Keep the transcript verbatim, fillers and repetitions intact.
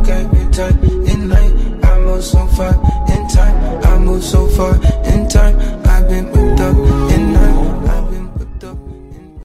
can't be tight at night. I move so far.